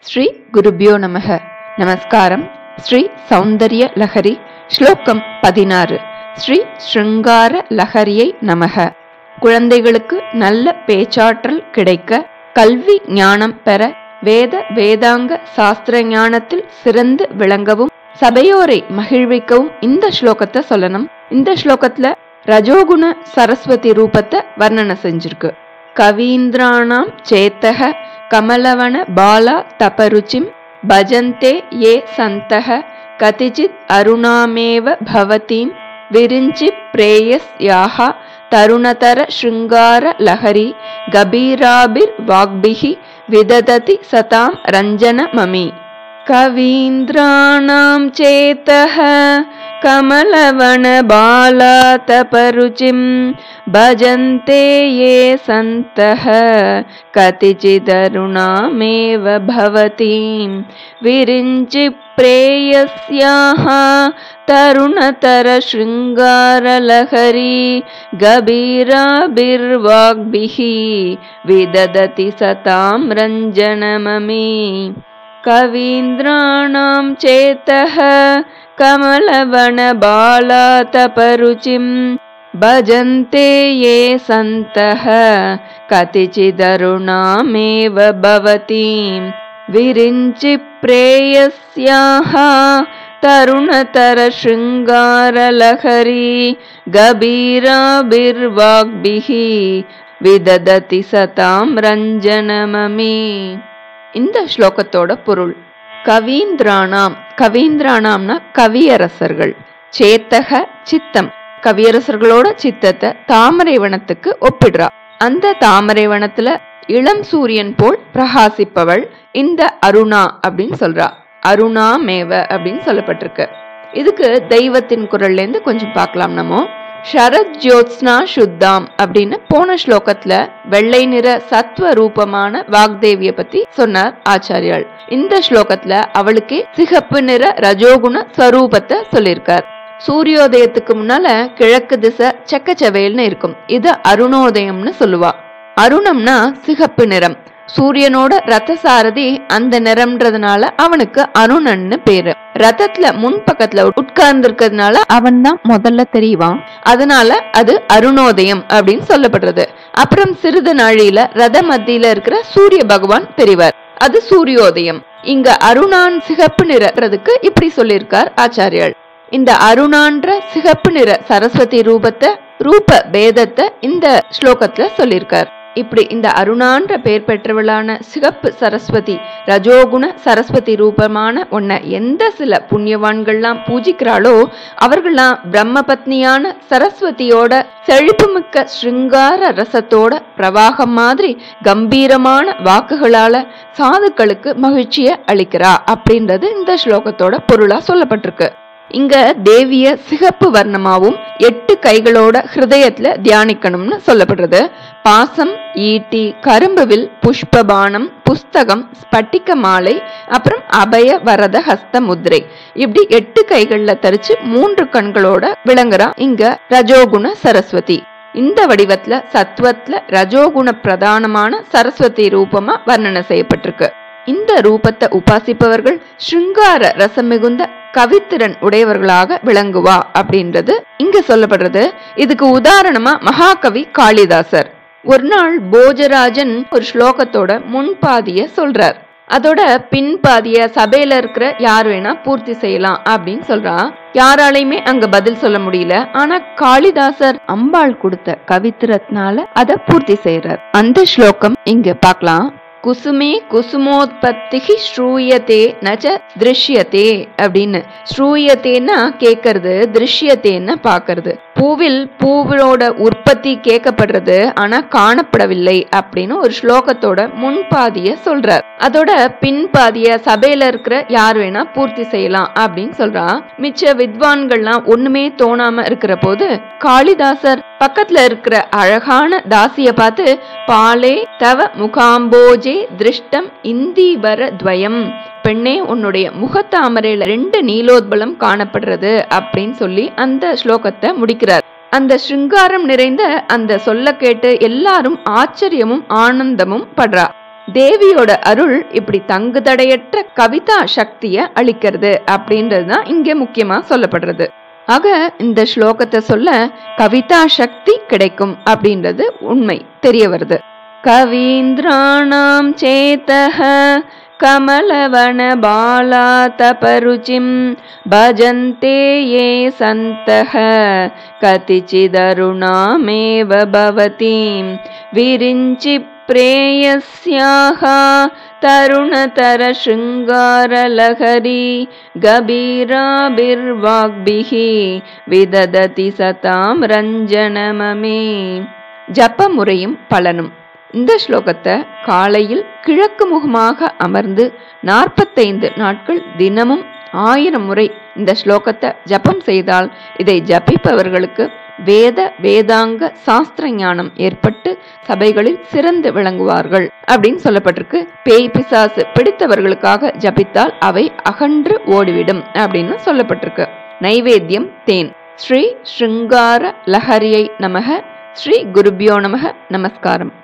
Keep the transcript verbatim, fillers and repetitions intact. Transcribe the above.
श्री गुरुभ्यो नमः. நமஸ்காரம். ஸ்ரீ சௌந்தர்ய லஹரி ஸ்லோகம் பதினாறு. ஸ்ரீ ஸ்ருங்கார லஹரியை நமக. குழந்தைகளுக்கு நல்ல பேச்சாற்றல் கிடைக்க, கல்வி ஞானம் பெற, வேத வேதாங்க சாஸ்திர ஞானத்தில் சிறந்து விளங்கவும், சபையோரை மகிழ்விக்கவும் இந்த ஸ்லோகத்தை சொல்லணும். இந்த ஸ்லோகத்துல ரஜோகுண சரஸ்வதி ரூபத்தை வர்ணனை செஞ்சிருக்கு. கவீந்திராணாம் சேத்தக கமலவன பாலா தபருச்சிம் பஜந்தே ஏ சந்தக கதிச்சித் அருணாமேவ பவதீம் விரிஞ்சி பிரேயஸ்யாஹ தருணதர ஸ்ருங்கார லஹரி கபீராபிர் வாக்பிஹி விதததி சதாம் ரஞ்சன மமி. கவீந்திராணாம் சேத்தஹ கமலவன பாலா தபருச்சிம் பஜந்தே யே சந்தஹ கதிச்சிதருணாமேவ பவதீம் விரிஞ்சி பிரேயஸ்யாஹ தருணதர ஸ்ருங்கார லஹரி கபீராபிர்வாக்பிஹி விதததி சதாம் ரஞ்சன மமி. கவீந்திராணாம் சேத்தஹ கமலவன பாலா தபருச்சிம் பஜந்தே யே சந்தஹ கதிச்சிதருணாமேவ பவதீம் விரிஞ்சி பிரேயஸ்யாஹ தருணதர ஸ்ருங்கார லஹரி கபீராபிர்வாக்பிஹி விதததி சதாம் ரஞ்சன மமி. இந்த ஸ்லோகத்தோட பொருள்: கவீந்திராணாம், கவீந்திராணாம்னா கவியரசர்கள், சேத்தக சித்தம், கவியரசர்களோட சித்தத்தை தாமரை வனத்துக்கு ஒப்பிடுறா. அந்த தாமரை வனத்துல இளம் சூரியன் போல் பிரகாசிப்பவள் இந்த அருணா அப்படின்னு சொல்றா. அருணா மேவ அப்படின்னு சொல்லப்பட்டிருக்கு. இதுக்கு தெய்வத்தின் குரல்ல இருந்து கொஞ்சம் பார்க்கலாம். நம்ம ஷரத் ஜோத்ஸ்னா சுத்தாம் அப்படின்னு போன ஸ்லோகத்துல வெள்ளை நிற சத்வ ரூபமான வாக்தேவிய பத்தி சொன்னார் ஆச்சாரியால். இந்த ஸ்லோகத்துல அவளுக்கே சிகப்பு நிற ரஜோகுண ஸ்வரூபத்தை சொல்லியிருக்கார். சூரியோதயத்துக்கு முன்னால கிழக்கு திசை செக்கச்செவேல்னு இருக்கும். இது அருணோதயம்னு சொல்லுவா. அருணம்னா சிகப்பு நிறம். சூரியனோட ரத்த சாரதி அந்த நிறம்ன்றதுனால அவனுக்கு அருணன்னு பேரு. ரதத்துல முன்பக்கத்துல உட்கார்ந்து இருக்கிறதுனால அவன் தான் முதல்ல தெரிவான். அதனால அது அருணோதயம் அப்படின்னு சொல்லப்படுறது. அப்புறம் சிறிது நாழியில ரத மத்தியில இருக்கிற சூரிய பகவான் தெரிவார். அது சூரியோதயம். இங்க அருணான் சிகப்பு நிறதுக்கு இப்படி சொல்லியிருக்கார் ஆச்சாரியால். இந்த அருணான்ற சிகப்பு நிற சரஸ்வதி ரூபத்தை, ரூப பேதத்தை இந்த ஸ்லோகத்துல சொல்லியிருக்கார். இப்படி இந்த அருணான்ற பெயர் பெற்றவளான சிகப்பு சரஸ்வதி, ரஜோகுண சரஸ்வதி ரூபமான உன்னை எந்த சில புண்ணியவான்கள்லாம் பூஜிக்கிறாளோ அவர்கள்லாம் பிரம்ம பத்னியான சரஸ்வதியோட செழிப்புமிக்க ஸ்ருங்கார ரசத்தோட பிரவாகம் மாதிரி கம்பீரமான வாக்குகளால சாதுக்களுக்கு மகிழ்ச்சியை அளிக்கிறா அப்படின்றது இந்த ஸ்லோகத்தோட பொருளா சொல்லப்பட்டிருக்கு. இங்க தேவிய சிகப்பு வர்ணமாவும் எட்டு கைகளோட ஹிருதயத்துல தியானிக்கணும்னு சொல்லப்படுறது. பாசம், ஈட்டி, கரும்புவில், புஷ்பபானம், புஸ்தகம், ஸ்பட்டிக மாலை, அப்புறம் அபய வரத ஹஸ்த முத்ரை, இப்படி எட்டு கைகள்ல தரிச்சு மூன்று கண்களோட விளங்குறா இங்க ரஜோகுண சரஸ்வதி. இந்த வடிவத்துல சத்வத்துல ரஜோகுண பிரதானமான சரஸ்வதி ரூபமா வர்ணனை செய்யப்பட்டிருக்கு. இந்த ரூபத்தை உபாசிப்பவர்கள் ஸ்ருங்கார ரசம் மிகுந்த கவித்திறன் உடையவர்களாக விளங்குவா அப்படின்றது இங்க சொல்லப்படுறது. இதுக்கு உதாரணமா மகாகவி காளிதாசர் ஒரு நாள் போஜராஜன் ஒரு ஸ்லோகத்தோட முன்பாதிய சொல்றார். அதோட பின்பாதிய சபையில இருக்கிற யார் வேணா பூர்த்தி செய்யலாம் அப்படின்னு சொல்றான். யாராலையுமே அங்க பதில் சொல்ல முடியல. ஆனா காளிதாசர் அம்பாள் கொடுத்த கவித்திரத்தினால அதை பூர்த்தி செய்யறார். அந்த ஸ்லோகம் இங்க பார்க்கலாம். குசுமே குசுமோத்பத்திகி ஸ்ரூயத்தே நச்ச திருஷ்யத்தே அப்படின்னு. ஸ்ரூயத்தேன்னா கேட்கறது, திருஷ்யத்தேன்னா பாக்குறது. பூவில் பூவோட உற்பத்தி கேட்கப்படுறது ஆனா காணப்படவில்லை அப்படின்னு ஒரு ஸ்லோகத்தோட முன்பாதிய சொல்றார். அதோட பின்பாதிய சபையில இருக்கிற யார் வேணா பூர்த்தி செய்யலாம் அப்படின்னு சொல்றான். மிச்ச வித்வான்கள்லாம் ஒண்ணுமே தோணாம இருக்கிற போது காளிதாசர் பக்கத்துல இருக்கிற அழகான தாசிய பார்த்து, பாலே தவ முகாம்போஜே திருஷ்டம் இந்தீவர துவயம், பெண்ணே உன்னுடைய முகத்தாமரையில ரெண்டு நீலோத்பலம் காணப்படுறது அப்படின்னு சொல்லி அந்த ஸ்லோகத்தை முடிக்கிறார். அந்த ஸ்ருங்காரம் நிறைந்த அந்த சொல்ல கேட்டு எல்லாரும் ஆச்சரியமும் ஆனந்தமும் படுறா. தேவியோட அருள் இப்படி தங்கு தடையற்ற கவிதா சக்திய அளிக்கிறது அப்படின்றதுதான் இங்க முக்கியமா சொல்லப்படுறது. ஆக இந்த ஸ்லோகத்தை சொல்ல கவிதா சக்தி கிடைக்கும் அப்படின்றது உண்மை தெரிய வருது. கவீந்திராணாம் சேதஹ கமலவன பாலா தபருச்சிம் பஜந்தே யே சந்தஹ கதிசிதருணாமேவ பவதீம் விரிஞ்சி பிரேயஸ்யாஹ தருணதர ஸ்ருங்கார லஹரி கபீராபிர்வாக்பிஹி விதததி சதாம் ரஞ்சனமமே. ஜப முறையும் பலனும். இந்த ஸ்லோகத்தை காலையில் கிழக்கு முகமாக அமர்ந்து நாற்பத்தைந்து நாட்கள் தினமும் ஆயிரம் முறை இந்த ஸ்லோகத்தை ஜபம் செய்தால் இதை ஜபிப்பவர்களுக்கு வேத வேதாங்க சாஸ்திர ஞானம் ஏற்பட்டு சபைகளில் சிறந்து விளங்குவார்கள் அப்படின்னு சொல்லப்பட்டிருக்கு. பேய் பிசாசு பிடித்தவர்களுக்காக ஜபித்தால் அவை அகன்று ஓடிவிடும் அப்படின்னு சொல்லப்பட்டிருக்கு. நைவேத்தியம் தேன். ஸ்ரீ ஸ்ருங்கார லஹரியை நமக. ஸ்ரீ குருபியோ நமக. நமஸ்காரம்.